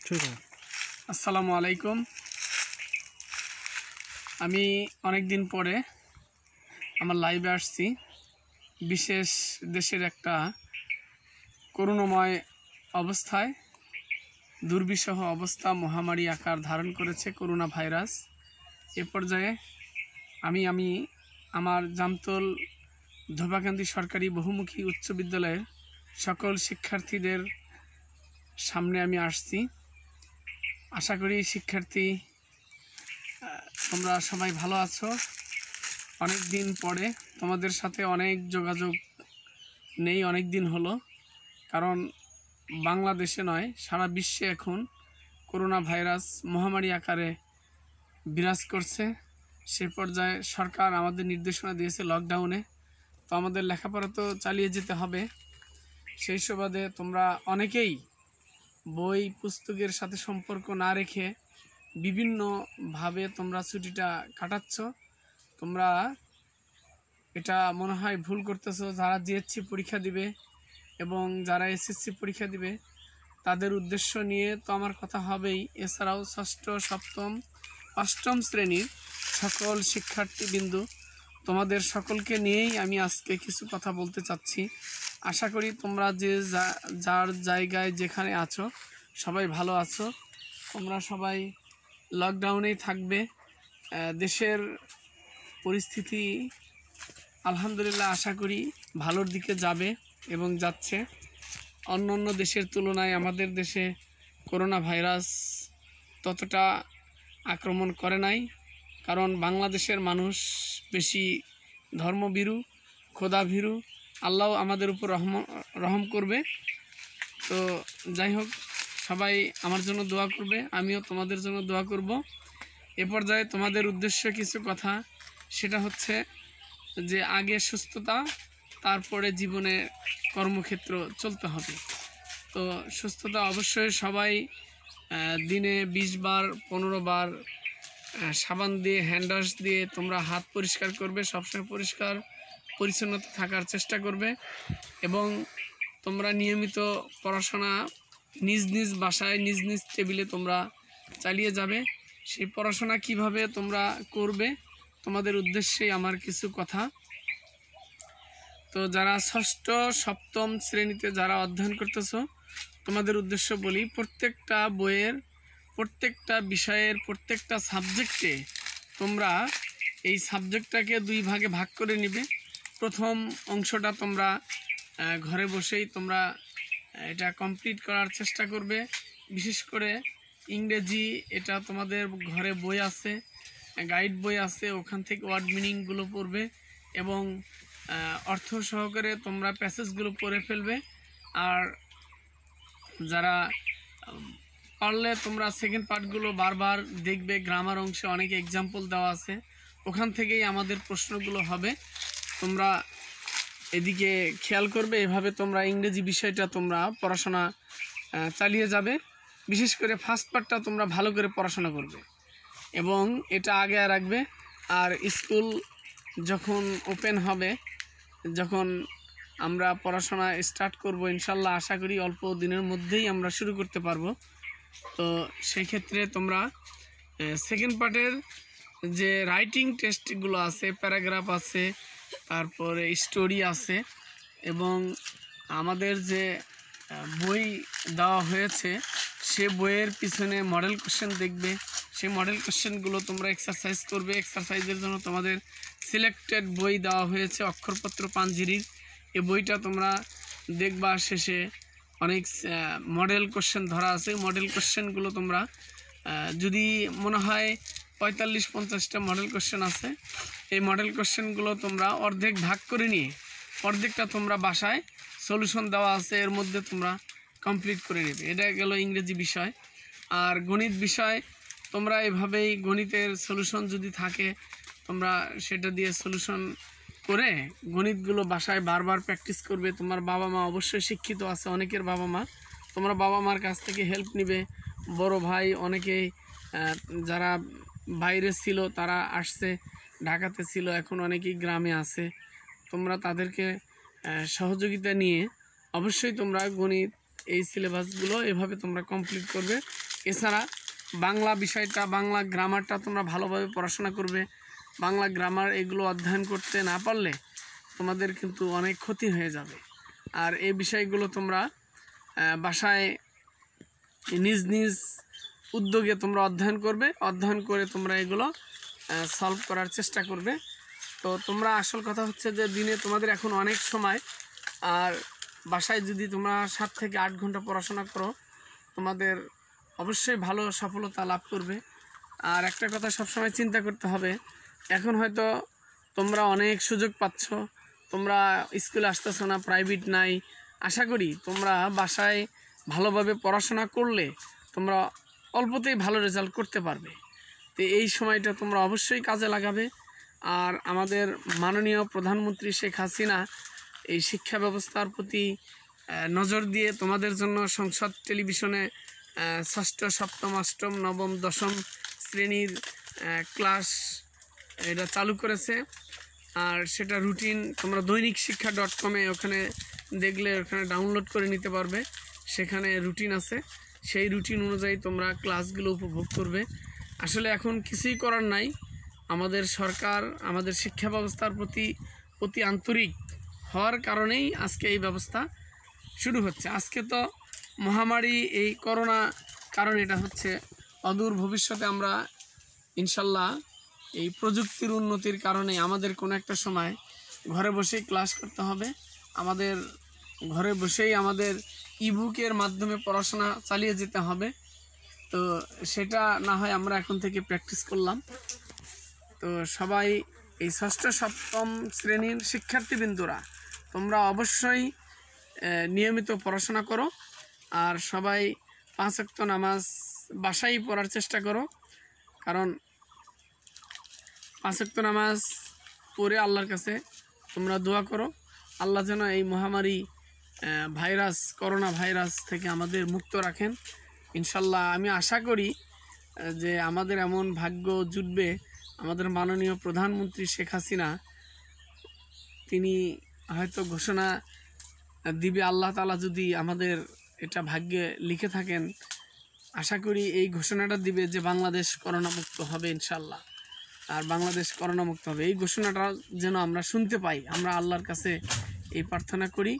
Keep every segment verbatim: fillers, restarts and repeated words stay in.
আসসালামু আলাইকুম। আমি অনেক দিন পরে আমার লাইভে আসছি। বিশেষ দেশের একটা করুণাময় অবস্থায় দুর্বিষহ অবস্থা মহামারী আকার ধারণ করেছে করোনা ভাইরাস। এ পর্যায়ে আমি আমি আমার জামতল দপকান্দি সরকারি বহুমুখী উচ্চ বিদ্যালয়ের সকল শিক্ষার্থীদের সামনে আমি আসছি। আশা করি শিক্ষার্থী তোমরা সবাই ভালো আছো। অনেক দিন পরে তোমাদের সাথে অনেক যোগাযোগ নেই, অনেক দিন হলো। কারণ বাংলাদেশে নয়, সারা বিশ্বে এখন করোনা ভাইরাস মহামারী আকারে বিরাজ করছে। সে পর্যায়ে সরকার আমাদের নির্দেশনা দিয়েছে লকডাউনে। তো আমাদের লেখাপড়া তো চালিয়ে যেতে হবে। সেই সুবাদে তোমরা অনেকেই বই পুস্তকের সাথে সম্পর্ক না রেখে বিভিন্নভাবে তোমরা ছুটিটা কাটাচ্ছ। তোমরা এটা মনে হয় ভুল করতেছো। যারা জিএসসি পরীক্ষা দিবে এবং যারা এসএসসি পরীক্ষা দিবে তাদের উদ্দেশ্য নিয়ে তো আমার কথা হবেই। এছাড়াও ষষ্ঠ সপ্তম অষ্টম শ্রেণীর সকল শিক্ষার্থীবৃন্দ, তোমাদের সকলকে নিয়েই আমি আজকে কিছু কথা বলতে চাচ্ছি। আশা করি তোমরা যে যার জায়গায় যেখানে আছো সবাই ভালো আছো। তোমরা সবাই লকডাউনেই থাকবে। দেশের পরিস্থিতি আলহামদুলিল্লাহ আশা করি ভালোর দিকে যাবে এবং যাচ্ছে। অন্য অন্য দেশের তুলনায় আমাদের দেশে করোনা ভাইরাস ততটা আক্রমণ করে নাই। কারণ বাংলাদেশের মানুষ বেশি ধর্মভীরু, খোদাভীরু। আল্লাহ আমাদের উপর রহম রহম করবে। তো যাই হোক, সবাই আমার জন্য দোয়া করবে, আমিও তোমাদের জন্য দোয়া করব। এ পর্যায়ে তোমাদের উদ্দেশ্যে কিছু কথা, সেটা হচ্ছে যে আগে সুস্থতা, তারপরে জীবনে কর্মক্ষেত্র চলতে হবে। তো সুস্থতা অবশ্যই সবাই দিনে বিশ বার পনেরো বার সাবান দিয়ে হ্যান্ড ওয়াশ দিয়ে তোমরা হাত পরিষ্কার করবে। সবসময় পরিষ্কার পরিচ্ছন্নতা থাকার চেষ্টা করবে এবং তোমরা নিয়মিত পড়াশোনা নিজ নিজ বাসায় নিজ নিজ টেবিলে তোমরা চালিয়ে যাবে। সেই পড়াশোনা কিভাবে তোমরা করবে তোমাদের উদ্দেশ্যেই আমার কিছু কথা। তো যারা ষষ্ঠ সপ্তম শ্রেণীতে যারা অধ্যয়ন করতেছো তোমাদের উদ্দেশ্য বলি, প্রত্যেকটা বইয়ের প্রত্যেকটা বিষয়ের প্রত্যেকটা সাবজেক্টে তোমরা এই সাবজেক্টটাকে দুই ভাগে ভাগ করে নিবে। প্রথম অংশটা তোমরা ঘরে বসেই তোমরা এটা কমপ্লিট করার চেষ্টা করবে। বিশেষ করে ইংরেজি, এটা তোমাদের ঘরে বই আছে, গাইড বই আছে, ওখান থেকে ওয়ার্ড মিনিংগুলো পড়বে এবং অর্থ সহকারে তোমরা প্যাসেজগুলো পড়ে ফেলবে। আর যারা পারলে তোমরা সেকেন্ড পার্টগুলো বারবার দেখবে। গ্রামার অংশে অনেক এক্সাম্পল দেওয়া আছে, ওখান থেকেই আমাদের প্রশ্নগুলো হবে। তোমরা এদিকে খেয়াল করবে, এভাবে তোমরা ইংরেজি বিষয়টা তোমরা পড়াশোনা চালিয়ে যাবে। বিশেষ করে ফার্স্ট পার্টটা তোমরা ভালো করে পড়াশোনা করবে এবং এটা আগে রাখবে। আর স্কুল যখন ওপেন হবে, যখন আমরা পড়াশোনা স্টার্ট করব ইনশাল্লাহ, আশা করি অল্প দিনের মধ্যেই আমরা শুরু করতে পারবো। তো সেই ক্ষেত্রে তোমরা সেকেন্ড পার্টের যে রাইটিং টেস্টগুলো আছে, প্যারাগ্রাফ আছে, তারপরে স্টোরি আছে এবং আমাদের যে বই দেওয়া হয়েছে সে বইয়ের পিছনে মডেল কোশ্চেন দেখবে। সেই মডেল কোশ্চেনগুলো তোমরা এক্সারসাইজ করবে। এক্সারসাইজের জন্য তোমাদের সিলেক্টেড বই দেওয়া হয়েছে অক্ষরপত্র পাঞ্জিরির। এই বইটা তোমরা দেখবা, শেষে অনেক মডেল কোশ্চেন ধরা আছে। মডেল কোশ্চেনগুলো তোমরা যদি মনে হয় পঁয়তাল্লিশ পঞ্চাশটা মডেল কোশ্চেন আছে, এই মডেল কোশ্চেনগুলো তোমরা অর্ধেক ভাগ করে নিয়ে অর্ধেকটা তোমরা বাসায় সলিউশন দেওয়া আছে, এর মধ্যে তোমরা কমপ্লিট করে নেবে। এটা গেল ইংরেজি বিষয়। আর গণিত বিষয় তোমরা এভাবেই গণিতের সলিউশন যদি থাকে তোমরা সেটা দিয়ে সলিউশন করে গণিতগুলো বাসায় বারবার প্র্যাকটিস করবে। তোমার বাবা মা অবশ্যই শিক্ষিত আছে, অনেকের বাবা মা, তোমরা বাবা মার কাছ থেকে হেল্প নিবে। বড় ভাই অনেকেই যারা বাইরে ছিল তারা আসছে, ঢাকাতে ছিল, এখন অনেকেই গ্রামে আছে। তোমরা তাদেরকে সহযোগিতা নিয়ে অবশ্যই তোমরা গণিত এই সিলেবাসগুলো এভাবে তোমরা কমপ্লিট করবে। এছাড়া বাংলা বিষয়টা, বাংলা গ্রামারটা তোমরা ভালোভাবে পড়াশোনা করবে। বাংলা গ্রামার এগুলো অধ্যয়ন করতে না পারলে তোমাদের কিন্তু অনেক ক্ষতি হয়ে যাবে। আর এই বিষয়গুলো তোমরা বাসায় নিজ নিজ উদ্যোগে তোমরা অধ্যয়ন করবে, অধ্যয়ন করে তোমরা এগুলো সলভ করার চেষ্টা করবে। তো তোমরা আসল কথা হচ্ছে যে দিনে তোমাদের এখন অনেক সময়, আর বাসায় যদি তোমরা সাত থেকে আট ঘন্টা পড়াশোনা করো তোমাদের অবশ্যই ভালো সফলতা লাভ করবে। আর একটা কথা সবসময় চিন্তা করতে হবে, এখন হয়তো তোমরা অনেক সুযোগ পাচ্ছ, তোমরা স্কুলে আসতেছো না, প্রাইভেট নাই, আশা করি তোমরা বাসায় ভালোভাবে পড়াশোনা করলে তোমরা অল্পতেই ভালো রেজাল্ট করতে পারবে। তো এই সময়টা তোমরা অবশ্যই কাজে লাগাবে। আর আমাদের মাননীয় প্রধানমন্ত্রী শেখ হাসিনা এই শিক্ষা ব্যবস্থার প্রতি নজর দিয়ে তোমাদের জন্য সংসদ টেলিভিশনে ষষ্ঠ, সপ্তম, অষ্টম, নবম, দশম শ্রেণীর ক্লাস এটা চালু করেছে। আর সেটা রুটিন তোমরা দৈনিক শিক্ষা ডট কমে ওখানে দেখলে ওখানে ডাউনলোড করে নিতে পারবে। সেখানে রুটিন আছে, সেই রুটিন অনুযায়ী তোমরা ক্লাসগুলো উপভোগ করবে। আসলে এখন কিছুই করার নাই, আমাদের সরকার আমাদের শিক্ষা ব্যবস্থার প্রতি অতি আন্তরিক হওয়ার কারণেই আজকে এই ব্যবস্থা শুরু হচ্ছে। আজকে তো মহামারী এই করোনা কারণ এটা হচ্ছে, অদূর ভবিষ্যতে আমরা ইনশাল্লাহ এই প্রযুক্তির উন্নতির কারণে আমাদের কোনো একটা সময় ঘরে বসেই ক্লাস করতে হবে, আমাদের ঘরে বসেই আমাদের ইবুকের মাধ্যমে পড়াশোনা চালিয়ে যেতে হবে। তো সেটা না হয় আমরা এখন থেকে প্র্যাকটিস করলাম। তো সবাই এই ষষ্ঠ সপ্তম শ্রেণীর শিক্ষার্থীবৃন্দরা তোমরা অবশ্যই নিয়মিত পড়াশোনা করো। আর সবাই পাঁচ ওয়াক্ত নামাজ বাসায় পড়ার চেষ্টা করো, কারণ পাঁচ ওয়াক্ত নামাজ পড়ে আল্লাহর কাছে তোমরা দোয়া করো, আল্লাহ যেন এই মহামারী ভাইরাস, করোনা ভাইরাস থেকে আমাদের মুক্ত রাখেন ইনশাল্লাহ। আমি আশা করি যে আমাদের এমন ভাগ্য জুটবে, আমাদের মাননীয় প্রধানমন্ত্রী শেখ হাসিনা তিনি হয়তো ঘোষণা দিবে, আল্লাহ তাআলা যদি আমাদের এটা ভাগ্যে লিখে থাকেন, আশা করি এই ঘোষণাটা দিবে যে বাংলাদেশ করোনা মুক্ত হবে ইনশাল্লাহ। আর বাংলাদেশ করোনা মুক্ত হবে, এই ঘোষণাটা যেন আমরা শুনতে পাই, আমরা আল্লাহর কাছে এই প্রার্থনা করি।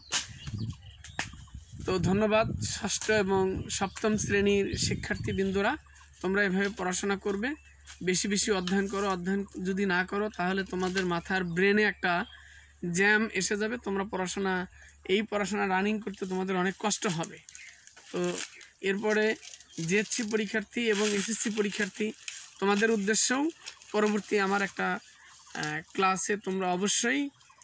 তো ধন্যবাদ। ষষ্ঠ এবং সপ্তম শ্রেণীর শিক্ষার্থীবৃন্দরা তোমরা এভাবে পড়াশোনা করবে, বেশি বেশি অধ্যয়ন করো। অধ্যয়ন যদি না করো তাহলে তোমাদের মাথার ব্রেনে একটা জ্যাম এসে যাবে, তোমরা পড়াশোনা এই পড়াশোনা রানিং করতে তোমাদের অনেক কষ্ট হবে। তো এরপরে জিএসসি পরীক্ষার্থী এবং এসএসসি পরীক্ষার্থী তোমাদের উদ্দেশ্যেও পরবর্তী আমার একটা ক্লাসে তোমরা অবশ্যই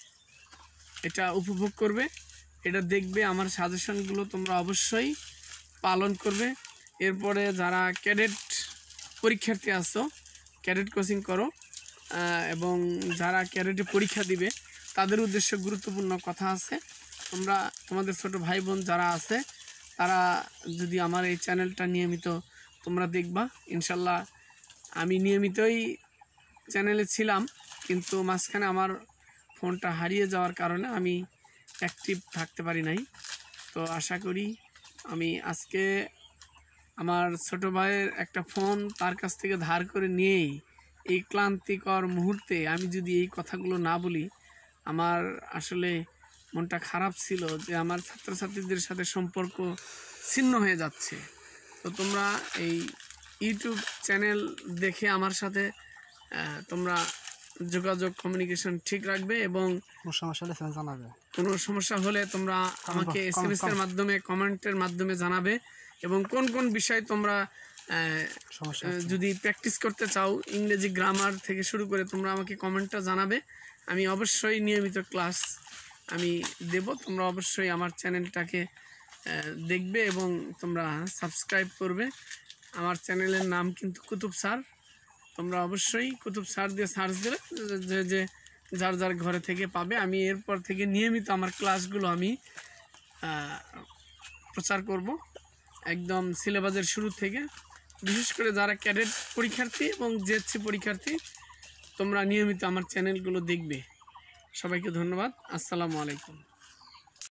এটা উপভোগ করবে, এটা দেখবে, আমার সাজেশনগুলো তোমরা অবশ্যই পালন করবে। এরপরে যারা ক্যাডেট পরীক্ষার্থী আছো, ক্যাডেট কোচিং করো, এবং যারা ক্যাডেটে পরীক্ষা দিবে তাদের উদ্দেশ্যে গুরুত্বপূর্ণ কথা আছে। তোমরা তোমাদের ছোট ভাই বোন যারা আছে তারা যদি আমার এই চ্যানেলটা নিয়মিত তোমরা দেখবা ইনশাল্লাহ। আমি নিয়মিতই চ্যানেলে ছিলাম, কিন্তু মাঝখানে আমার ফোনটা হারিয়ে যাওয়ার কারণে আমি অ্যাক্টিভ থাকতে পারি নাই। তো আশা করি আমি আজকে আমার ছোট ভাইয়ের একটা ফোন তার কাছ থেকে ধার করে নিয়েই এই ক্লান্তিকর মুহূর্তে আমি যদি এই কথাগুলো না বলি, আমার আসলে মনটা খারাপ ছিল যে আমার ছাত্রছাত্রীদের সাথে সম্পর্ক ছিন্ন হয়ে যাচ্ছে। তো তোমরা এই ইউটিউব চ্যানেল দেখে আমার সাথে তোমরা যোগাযোগ কমিউনিকেশন ঠিক রাখবে, এবং কোনো সমস্যা হলে জানাবে, কোনো সমস্যা হলে তোমরা আমাকে এস এম এস এর মাধ্যমে, কমেন্টের মাধ্যমে জানাবে। এবং কোন কোন বিষয় তোমরা যদি প্র্যাকটিস করতে চাও, ইংরেজি গ্রামার থেকে শুরু করে তোমরা আমাকে কমেন্টটা জানাবে। আমি অবশ্যই নিয়মিত ক্লাস আমি দেব, তোমরা অবশ্যই আমার চ্যানেলটাকে দেখবে এবং তোমরা সাবস্ক্রাইব করবে। আমার চ্যানেলের নাম কিন্তু কুতুব স্যার, তোমরা অবশ্যই কুতুব স্যার দিয়ে সার্চ দিলে যে যে যার যার ঘরে থেকে পাবে। আমি এরপর থেকে নিয়মিত আমার ক্লাসগুলো আমি প্রচার করব একদম সিলেবাসের শুরু থেকে। বিশেষ করে যারা ক্যাডেট পরীক্ষার্থী এবং জিএসসি পরীক্ষার্থী তোমরা নিয়মিত আমার চ্যানেলগুলো দেখবে। সবাইকে ধন্যবাদ। আসসালামু আলাইকুম।